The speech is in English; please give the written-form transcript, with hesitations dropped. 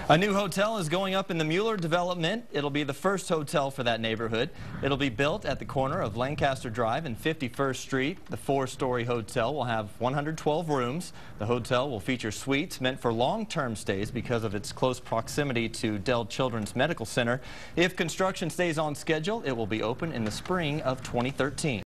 A new hotel is going up in the Mueller development. It'll be the first hotel for that neighborhood. It'll be built at the corner of Lancaster Drive and 51st Street. The four-story hotel will have 112 rooms. The hotel will feature suites meant for long-term stays because of its close proximity to Dell Children's Medical Center. If construction stays on schedule, it will be open in the spring of 2013.